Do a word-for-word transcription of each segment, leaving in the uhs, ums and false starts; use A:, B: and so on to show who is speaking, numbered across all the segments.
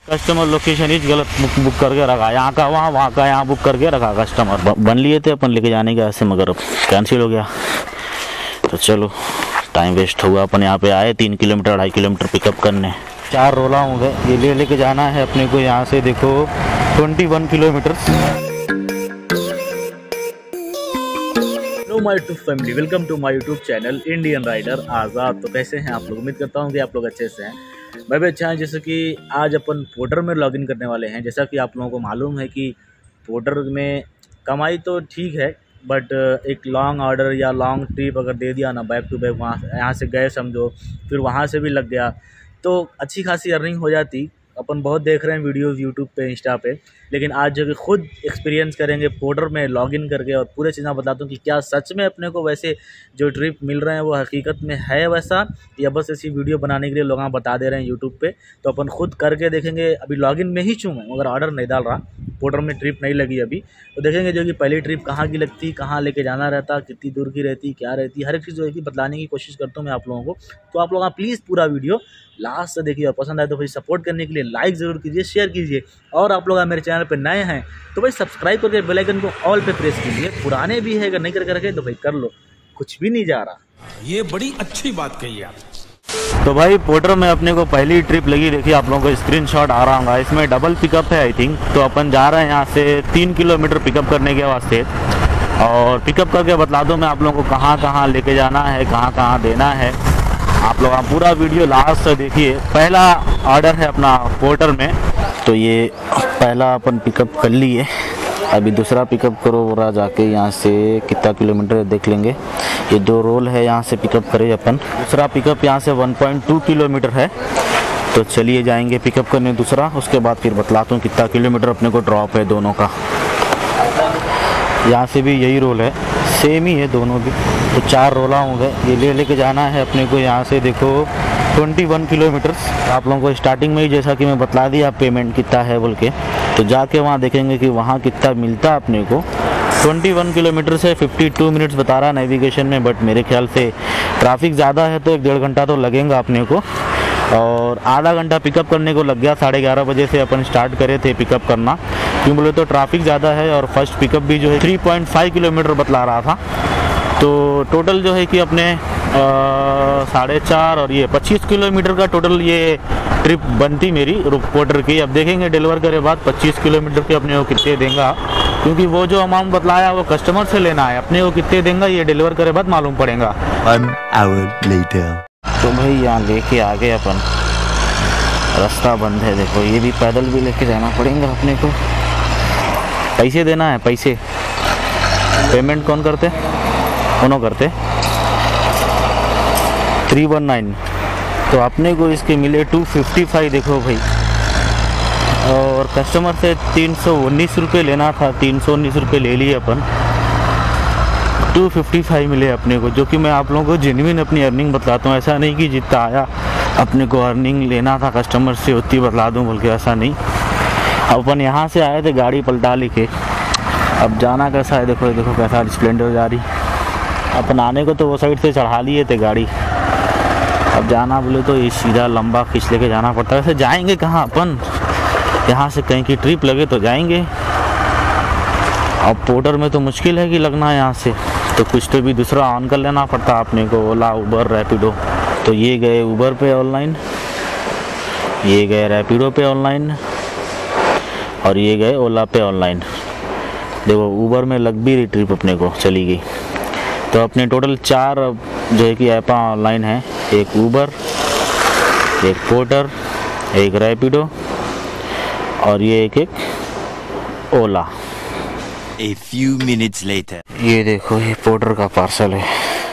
A: Customer location ही गलत book book करके रखा, यहाँ का वहाँ, वहाँ का यहाँ बुक करके रखा कस्टमर। बन लिए थे अपन लेके जाने के ऐसे, मगर अब कैंसिल हो गया। तो चलो टाइम वेस्ट हुआ। अपन यहाँ पे आए तीन किलोमीटर अढ़ाई किलोमीटर पिकअप करने, चार रोला होंगे। ये ले लेके जाना है अपने को यहाँ से, देखो इक्कीस kilometre.
B: Hello my YouTube family, welcome to my YouTube channel Indian rider Azad. तो कैसे हैं आप लोग? उम्मीद करता हूं कि आप लोग अच्छे से हैं। मैं भी अच्छा है। जैसे कि आज अपन पोर्टर में लॉगिन करने वाले हैं। जैसा कि आप लोगों को मालूम है कि पोर्टर में कमाई तो ठीक है, बट एक लॉन्ग ऑर्डर या लॉन्ग ट्रिप अगर दे दिया ना, बैक टू बैक, वहाँ यहाँ से गए समझो, फिर वहाँ से भी लग गया, तो अच्छी खासी अर्निंग हो जाती। अपन बहुत देख रहे हैं वीडियोस यूट्यूब पे, इंस्टा पे, लेकिन आज जो कि खुद एक्सपीरियंस करेंगे पोर्टर में लॉगिन करके, और पूरे चीज़ें बताता हूँ कि क्या सच में अपने को वैसे जो ट्रिप मिल रहे हैं वो हकीकत में है वैसा, या बस ऐसी वीडियो बनाने के लिए लोग बता दे रहे हैं यूट्यूब पे। तो अपन खुद करके देखेंगे। अभी लॉगिन में ही चूँ मैं, मगर ऑर्डर नहीं डाल रहा, पोर्टर में ट्रिप नहीं लगी अभी। तो देखेंगे जो कि पहली ट्रिप कहाँ की लगती, कहाँ लेके जाना रहता, कितनी दूर की रहती, क्या रहती, हर एक चीज़ जो है कि बतलाने की कोशिश करता हूँ मैं आप लोगों को। तो आप लोग प्लीज़ पूरा वीडियो लास्ट से देखिए, और पसंद आए तो भाई सपोर्ट करने के लिए लाइक ज़रूर कीजिए, शेयर कीजिए, और आप लोग मेरे चैनल पे नए हैं तो भाई सब्सक्राइब करके बेल आइकन को ऑल पे प्रेस कीजिए। पुराने भी है, अगर नहीं करके रखे तो भाई कर लो, कुछ भी नहीं जा रहा।
C: ये बड़ी अच्छी बात कही आप।
A: तो भाई पोर्टर में अपने को पहली ट्रिप लगी, देखिए आप लोगों को स्क्रीनशॉट आ रहा होगा। इसमें डबल पिकअप है आई थिंक। तो अपन जा रहे हैं यहाँ से तीन किलोमीटर पिकअप करने के वास्ते, और पिकअप करके बतला दूँ मैं आप लोगों को कहाँ कहाँ लेके जाना है, कहाँ कहाँ देना है। आप लोग पूरा वीडियो लास्ट से देखिए। पहला ऑर्डर है अपना पोर्टर में, तो ये पहला अपन पिकअप कर लिए। अभी दूसरा पिकअप करो रहा जाके, यहाँ से कितना किलोमीटर देख लेंगे। ये दो रोल है, यहाँ से पिकअप करें अपन। दूसरा पिकअप यहाँ से वन पॉइंट टू किलोमीटर है। तो चलिए जाएंगे पिकअप करने दूसरा, उसके बाद फिर बतलाता हूँ कितना किलोमीटर अपने को ड्रॉप है दोनों का। यहाँ से भी यही रोल है, सेम ही है दोनों भी। तो चार रोला होंगे। ये ले लेके जाना है अपने को यहाँ से, देखो इक्कीस किलोमीटर। आप लोगों को स्टार्टिंग में ही जैसा कि मैं बतला दिया पेमेंट कितना है बोल के, तो जाके वहाँ देखेंगे कि वहाँ कितना मिलता है अपने को। इक्कीस किलोमीटर से बावन मिनट्स बता रहा नेविगेशन में, बट मेरे ख्याल से ट्रैफिक ज़्यादा है तो एक डेढ़ घंटा तो लगेगा अपने को। और आधा घंटा पिकअप करने को लग गया। साढ़े ग्यारह बजे से अपन स्टार्ट करे थे पिकअप करना, क्यों बोले तो ट्रैफिक ज़्यादा है। और फर्स्ट पिकअप भी जो है तीन पॉइंट पाँच किलोमीटर बतला रहा था। तो टोटल जो है कि अपने साढ़े चार और ये पच्चीस किलोमीटर का टोटल ये ट्रिप बनती मेरी पोर्टर की। अब देखेंगे डिलीवर करे बाद पच्चीस किलोमीटर के अपने को कितने देगा, क्योंकि वो जो अमाउंट बतलाया वो कस्टमर से लेना है, अपने को कितने देगा ये डिलीवर करे बाद मालूम पड़ेगा।
D: One hour later.
A: तो भाई यहाँ लेके आ गए अपन, रास्ता बंद है देखो। ये भी पैदल भी लेके जाना पड़ेगा अपने को। पैसे देना है, पैसे पेमेंट कौन करते? उन्हों करते थ्री वन नाइन। तो अपने को इसके मिले टू फिफ्टी फाइव देखो भाई, और कस्टमर से तीन सौ उन्नीस रुपये लेना था, तीन सौ उन्नीस रुपये ले लिए अपन। टू फिफ्टी फाइव मिले अपने को, जो कि मैं आप लोगों को जेन्युइन अपनी अर्निंग बतलाता हूँ। ऐसा नहीं कि जितना आया अपने को अर्निंग लेना था कस्टमर से उतनी बतला दूँ बोल के, ऐसा नहीं। अपन यहाँ से आए थे गाड़ी पलटा लेके, अब जाना कैसा है देखो। देखो कैसा स्प्लेंडर जा रही। अपन आने को तो वो साइड से चढ़ा लिए थे गाड़ी, अब जाना बोले तो ये सीधा लंबा खींच लेके जाना पड़ता है। वैसे जाएंगे कहाँ अपन? यहाँ से कहीं की ट्रिप लगे तो जाएंगे। अब पोर्टर में तो मुश्किल है कि लगना है यहाँ से, तो कुछ तो भी दूसरा ऑन कर लेना पड़ता अपने को, ओला, उबर, रैपिडो। तो ये गए उबर पे ऑनलाइन, ये गए रैपिडो पे ऑनलाइन, और ये गए ओला पे ऑनलाइन। देखो उबर में लग भी रही ट्रिप अपने को, चली गई। तो अपने टोटल चार जो है कि ऐप ऑनलाइन है, एक उबर, एक पोर्टर, एक रैपिडो, और ये एक एक ओला।
D: A few minutes later.
A: ये देखो ये पोर्टर का पार्सल है,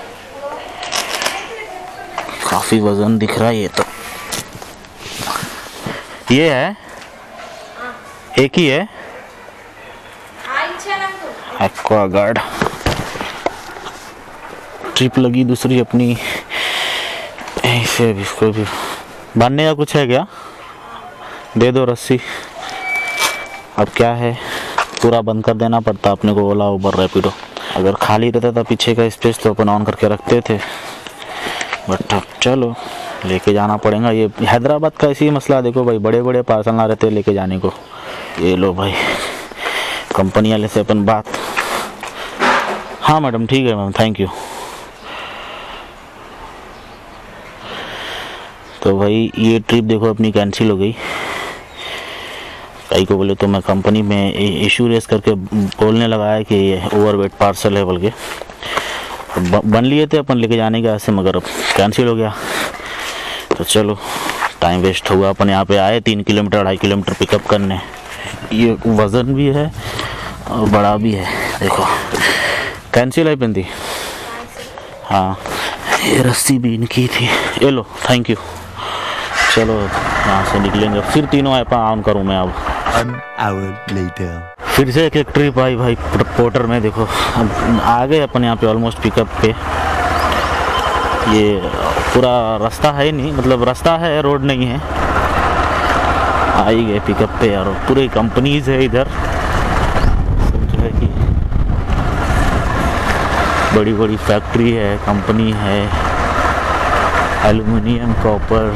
A: काफी वजन दिख रहा है ये तो। ये है, एक ही है, एक्वागार्ड। ट्रिप लगी दूसरी अपनी, ऐसे इसको भी बांधने का कुछ है क्या? दे दो रस्सी। अब क्या है, पूरा बंद कर देना पड़ता अपने को ओला, उबर, रैपिडो। अगर खाली रहता था पीछे का स्पेस तो अपन ऑन करके रखते थे, बट अब चलो लेके जाना पड़ेगा। ये हैदराबाद का ऐसी मसला देखो भाई, बड़े बड़े पार्सल ना रहते लेके जाने को। ये लो भाई, कंपनी वाले से अपन बात। हाँ मैडम ठीक है मैम, थैंक यू। तो भाई ये ट्रिप देखो अपनी कैंसिल हो गई। कई को बोले तो मैं कंपनी में इशू रेस करके बोलने लगा है कि ये ओवरवेट पार्सल है बोल के। बन लिए थे अपन लेके जाने के ऐसे, मगर अब कैंसिल हो गया। तो चलो टाइम वेस्ट हुआ। अपन यहाँ पे आए तीन किलोमीटर अढ़ाई किलोमीटर पिकअप करने। ये वज़न भी है और बड़ा भी है। देखो कैंसिल है पिंदी। हाँ ये रस्सी भी इनकी थी। ये लो थैंक यू। चलो यहाँ से निकलेंगे, फिर तीनों ऐप ऑन करूँ मैं अब।
D: One hour later.
A: फिर से एक एक ट्रिप आई भाई पोर्टर में। देखो अब आ गए अपन यहाँ पे ऑलमोस्ट पिकअप पे। ये पूरा रास्ता है नहीं, मतलब रास्ता है रोड नहीं है। आ ही गए पिकअप पे यार। पूरी कंपनीज है इधर, जो है कि बड़ी बड़ी फैक्ट्री है, कंपनी है, एल्युमिनियम कॉपर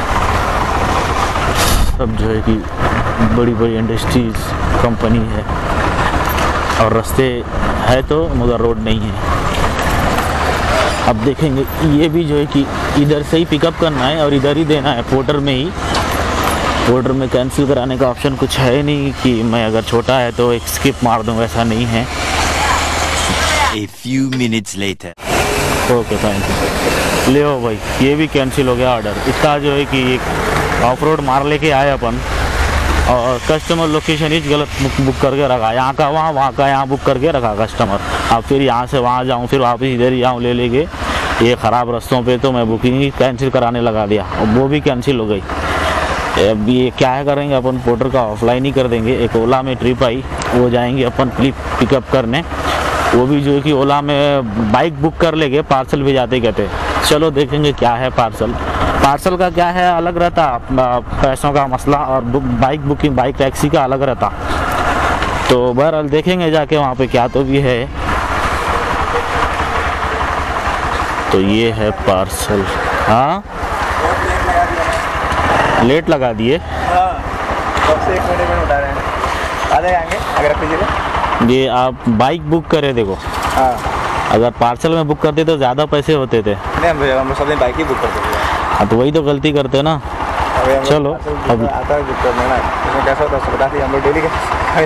A: सब जो है कि बड़ी बड़ी इंडस्ट्रीज कंपनी है। और रास्ते है तो मगर रोड नहीं है। अब देखेंगे ये भी जो है कि इधर से ही पिकअप करना है और इधर ही देना है पोर्टर में ही। पोर्टर में कैंसिल कराने का ऑप्शन कुछ है नहीं कि मैं अगर छोटा है तो एक स्किप मार दूँ, वैसा नहीं है।
D: A few minutes later.
A: Okay thank you. ले भाई ये भी कैंसिल हो गया ऑर्डर। इसका जो है कि एक ऑफ रोड मार लेके आए अपन और कस्टमर लोकेशन ही गलत बुक बुक करके रखा। यहाँ का वहाँ, वहाँ का यहाँ बुक करके रखा कस्टमर। अब फिर यहाँ से वहाँ जाऊँ, फिर वापस इधर ही आऊँ ले लेके। ये ख़राब रास्तों पे तो मैं बुकिंग ही कैंसिल कराने लगा दिया और वो भी कैंसिल हो गई। अब ये क्या है करेंगे अपन, पोर्टर का ऑफलाइन ही कर देंगे। एक ओला में ट्रिप आई, वो जाएंगे अपन क्लिप पिकअप करने। वो भी जो है कि ओला में बाइक बुक कर लेंगे, पार्सल भी जाते कहते। चलो देखेंगे क्या है पार्सल। पार्सल का क्या है अलग रहता, पैसों का मसला, और बाइक बुकिंग बाइक टैक्सी का अलग रहता। तो बहरहाल देखेंगे जाके वहाँ पे क्या तो भी है। तो ये है पार्सल। हाँ लेट लगा दिए।
E: एक महीने में उठा रहे हैं, आधे आएंगे अगर आप कीजिएगा।
A: ये आप बाइक बुक करे देखो।
E: हाँ
A: अगर पार्सल में बुक करते तो ज़्यादा पैसे होते थे।
E: नहीं, हम हम सब दिन बाइक ही बुक करते थे।
A: हाँ तो वही तो गलती करते ना।
E: अभी हम
A: चलो,
E: अब
A: अब-
E: आता है बुक करने ना, इसमें कैसा होता है बता दी हम लोग डेली का।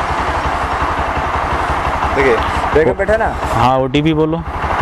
E: देखिए देखो बैठा ना।
A: हाँ ओ टी पी बोलो।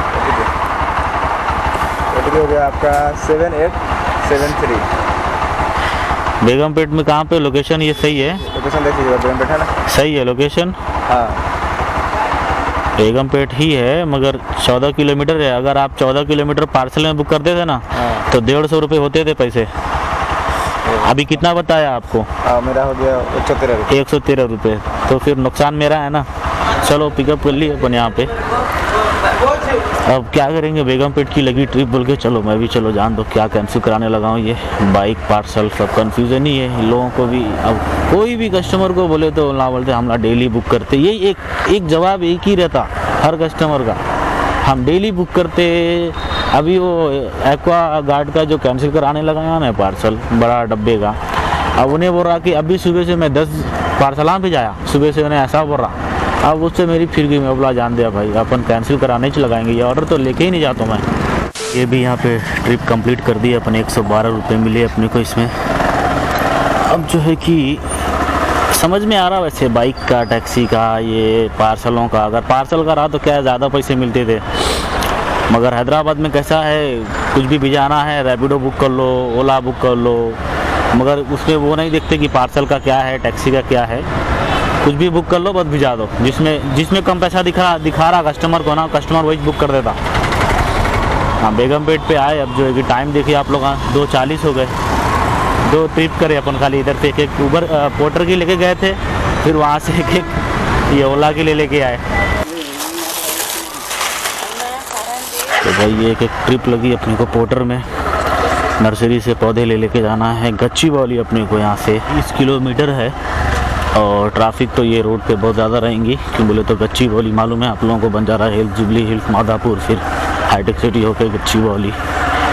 E: ओटीपी हो गया आपका seven eight seven three.
A: Begumpet में कहाँ पे लोकेशन? ये सही है,
E: लोकेशन देख लीजिए, बेगम बैठा ना।
A: सही है लोकेशन।
E: हाँ
A: बेगमपेट ही है मगर चौदह किलोमीटर है। अगर आप चौदह किलोमीटर पार्सल में बुक करते थे ना
E: हाँ।
A: तो डेढ़ सौ रुपये होते थे पैसे। अभी कितना बताया आपको?
E: हाँ मेरा हो गया एक सौ तेरह रुपये।
A: एक सौ तेरह रुपये। तो फिर नुकसान मेरा है ना। चलो पिकअप कर लिए अपन यहाँ पे। अब क्या करेंगे, बेगमपेट की लगी ट्रिप बोल के चलो मैं भी चलो जान दो क्या कैंसिल कराने लगा हूँ। ये बाइक पार्सल सब कन्फ्यूज़न ही है इन लोगों को भी। अब कोई भी कस्टमर को बोले तो ना बोलते हम ना डेली बुक करते। यही एक एक जवाब एक ही रहता हर कस्टमर का, हम डेली बुक करते। अभी वो एक्वा गार्ड का जो कैंसिल कराने लगा मैं पार्सल बड़ा डब्बे का, अब उन्हें बोल रहा कि अभी सुबह से मैं दस पार्सलां पे जाया, सुबह से उन्हें ऐसा बोल रहा। अब उससे मेरी फिर गई, मैं बोला जान दिया भाई अपन कैंसिल कराने ही लगाएंगे, ये ऑर्डर तो लेके ही नहीं जाता मैं। ये भी यहाँ पे ट्रिप कंप्लीट कर दी अपन। एक सौ बारह रुपये मिले अपने को इसमें। अब जो है कि समझ में आ रहा वैसे बाइक का, टैक्सी का, ये पार्सलों का। अगर पार्सल का रहा तो क्या ज़्यादा पैसे मिलते थे, मगर हैदराबाद में कैसा है कुछ भी भिजाना है रैपिडो बुक कर लो, ओला बुक कर लो, मगर उसमें वो नहीं देखते कि पार्सल का क्या है, टैक्सी का क्या है। कुछ भी बुक कर लो बस भिजा दो, जिसमें जिसमें कम पैसा दिखा दिखा रहा कस्टमर को ना, कस्टमर वही बुक कर देता। हाँ बेगमपेट पे आए। अब जो है कि टाइम देखिए आप लोग, दो चालीस हो गए। दो ट्रिप करे अपन खाली। इधर से एक एक ऊबर पोर्टर की लेके गए थे, फिर वहाँ से एक एक ये ओला की ले लेके आए। तो भाई ये एक एक ट्रिप लगी अपने को पोर्टर में। नर्सरी से पौधे ले लेके जाना है गच्चीबौली अपने को। यहाँ से बीस किलोमीटर है और ट्रैफिक तो ये रोड पे बहुत ज़्यादा रहेंगी, क्यों बोले तो गच्चीबौली मालूम है आप लोगों को, बंजारा हिल्स, जुबली हिल्स, माधापुर, फिर हाईटेक सिटी होकर गच्चीबौली।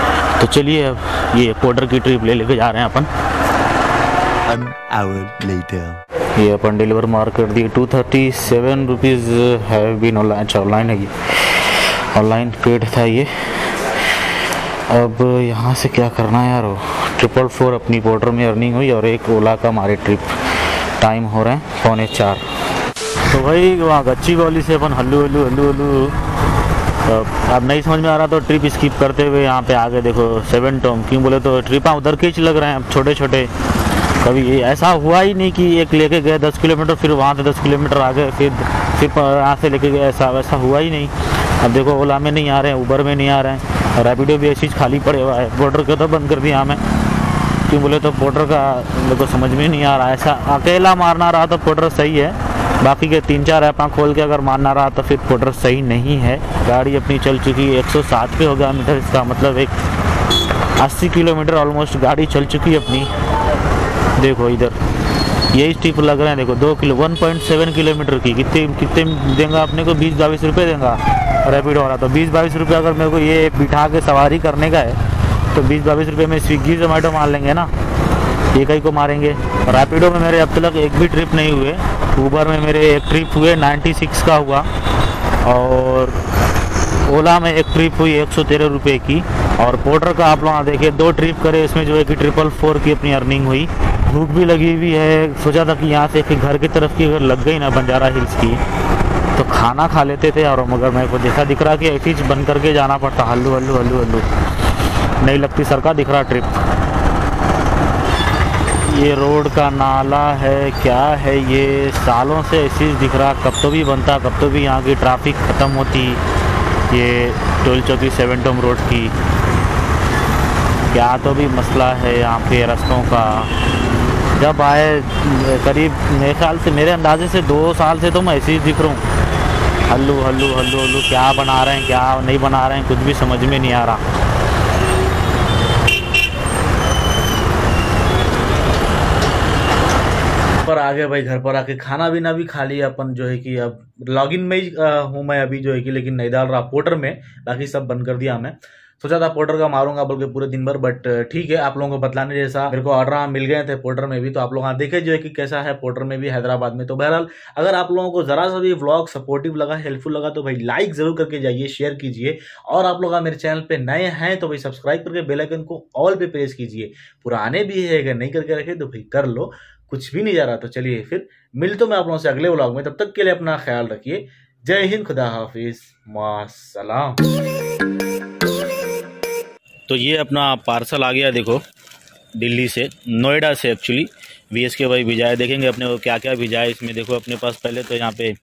A: तो चलिए अब ये पोर्टर की ट्रिप ले लेके जा रहे हैं अपन।
D: One hour later.
A: ये अपन डिलीवर मार कर दिए। टू थर्टी सेवन रुपीज़ है बिन ऑनलाइन। अच्छा ऑनलाइन है ये, ऑनलाइन पेड था ये। अब यहाँ से क्या करना है यार, ट्रिपल फोर अपनी पोर्टर में अर्निंग हुई और एक ओला का हमारे ट्रिप। टाइम हो रहे हैं पौने चार। तो भाई वहाँ गच्ची वाली से अपन हल्लू हल्लू हल्लू हल्लू अब नहीं समझ में आ रहा तो ट्रिप स्किप करते हुए यहाँ पे आगे देखो सेवन टॉम। क्यों बोले तो ट्रिपाँ उधर के लग रहे हैं अब छोटे छोटे। कभी ऐसा हुआ ही नहीं कि एक लेके गए दस किलोमीटर फिर वहाँ से दस किलोमीटर आ गए फिर फिर यहाँ से लेके गए, ऐसा वैसा हुआ ही नहीं। अब देखो ओला में नहीं आ रहे हैं, उबर में नहीं आ रहे हैं, और रैपिडो भी ऐसी खाली पड़े हुआ है। पोर्टर का तो बंद कर दिया हमें। क्यों बोले तो पोर्टर का मेरे को समझ में नहीं आ रहा। ऐसा अकेला मारना रहा तो पोर्टर सही है, बाकी के तीन चार ऐपा खोल के अगर मारना रहा तो फिर पोर्टर सही नहीं है। गाड़ी अपनी चल चुकी है एक सौ साठ पे हो गया मीटर, इसका मतलब एक अस्सी किलोमीटर ऑलमोस्ट गाड़ी चल चुकी है अपनी। देखो इधर यही स्टिप लग रहे हैं, देखो दो किलो वन पॉइंट सेवन किलोमीटर की कितने कितने देंगे अपने को, बीस बाईस रुपये देगा रैपिडो वाला। तो बीस बाईस रुपये अगर मेरे को ये बिठा के सवारी करने का है तो बीस बाईस रुपये में स्विगी जोमेटो मार लेंगे ना, एक ही को मारेंगे। रैपिडो में मेरे अब तक एक भी ट्रिप नहीं हुए। ऊबर में मेरे एक ट्रिप हुए छियानवे का हुआ, और ओला में एक ट्रिप हुई एक सौ तेरह रुपये की, और पोर्टर का आप लोग देखिए दो ट्रिप करे, इसमें जो है कि ट्रिपल फोर की अपनी अर्निंग हुई। भूख भी लगी हुई है, सोचा था कि यहाँ से कि घर की तरफ की अगर लग गई ना बंजारा हिल्स की तो खाना खा लेते थे, और मगर मेरे को जैसा दिख रहा कि ऐसी चीज़ बंद करके जाना पड़ता। हल्लू हल्लू हल्लू हल्लू नहीं लगती सर का दिख रहा ट्रिप। ये रोड का नाला है क्या है ये, सालों से ऐसी दिख रहा, कब तो भी बनता कब तो भी यहाँ की ट्रैफिक ख़त्म होती। ये टोल चौकी सेवन टोम रोड की क्या तो भी मसला है यहाँ पे रास्तों का। जब आए करीब मेरे ख्याल से मेरे अंदाजे से दो साल से तो मैं ऐसे ही दिख रहा हूँ, हल्लू हल्लू हल्लू हल्लू। क्या बना रहे हैं क्या नहीं बना रहे हैं कुछ भी समझ में नहीं आ रहा।
B: पर आ गए भाई, घर पर आके खाना पीना भी खा लिया अपन। जो है कि अब लॉगिन में ही हूँ मैं अभी, जो है कि लेकिन नहीं डाल रहा पोर्टर में, बाकी सब बंद कर दिया मैं। सोचा था पोर्टर का मारूंगा बोल के पूरे दिन भर, बट ठीक है आप लोगों को बतलाने जैसा मेरे को ऑर्डर मिल गए थे पोर्टर में भी, तो आप लोग यहाँ देखे जो है कि कैसा है पोर्टर में भी हैदराबाद में। तो बहरहाल अगर आप लोगों को जरा सा भी व्लॉग सपोर्टिव लगा, हेल्पफुल लगा तो भाई लाइक जरूर करके जाइए, शेयर कीजिए, और आप लोग मेरे चैनल पे नए हैं तो भाई सब्सक्राइब करके बेल आइकन को ऑल पे प्रेस कीजिए। पुराने भी है, अगर नहीं करके रखे तो भाई कर लो, कुछ भी नहीं जा रहा। तो चलिए फिर मिलते मैं आप लोगों से अगले व्लॉग में, तब तक के लिए अपना ख्याल रखिए। जय हिंद, खुदा हाफिज, मास्सलाम।
A: तो ये अपना पार्सल आ गया देखो, दिल्ली से, नोएडा से एक्चुअली। वी एस के भाई भिजाए, देखेंगे अपने को क्या क्या भिजाए इसमें। देखो अपने पास पहले तो यहाँ पे